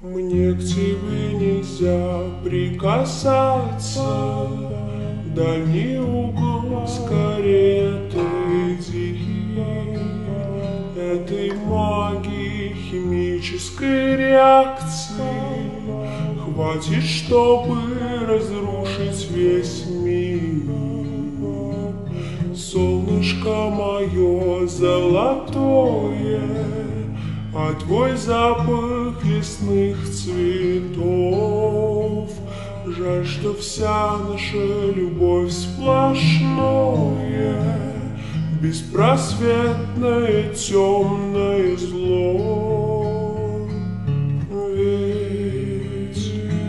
Мне к тебе нельзя прикасаться, дальний угол скорее отойди. Этой магии химической реакции хватит, чтобы разрушить весь мир. Солнышко мое золотое, а твой запах лесных цветов. Жаль, что вся наша любовь сплошное, беспросветное темное зло. Ведь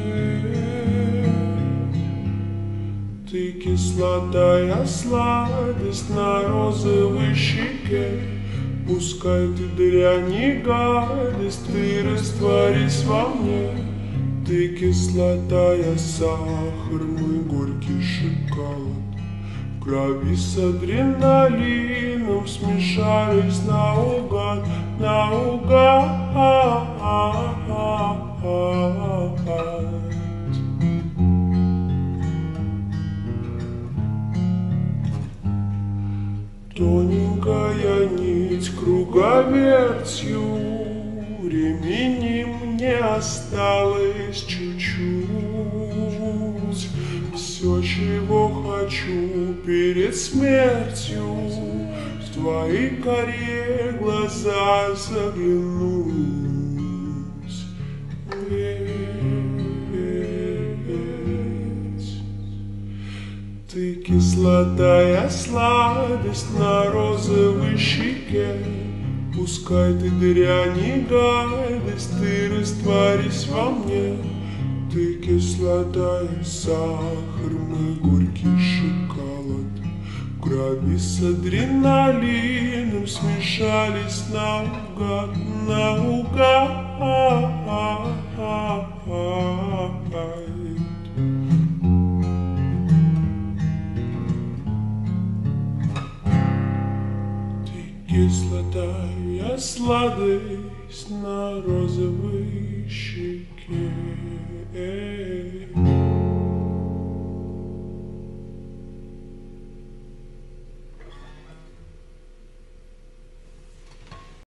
ты кислотая сладость на розовой щеке. Пускай ты дрянь и гадость, ты растворись во мне. Ты кислотая сахар, мой горький шоколад. В крови с адреналином смешались наугад, наугад. Тоненькая нить круговертью, времени мне осталось чуть-чуть. Все, чего хочу перед смертью, в твои карие глаза заглянуть. Ты кислотая сладость на розовой щеке. Пускай ты дрянь и гадость, ты растворись во мне. Ты кислотая сахар, мой горький шоколад. В крови с адреналином смешались наугад, наугад. Кислотая сладость на розовой щеке.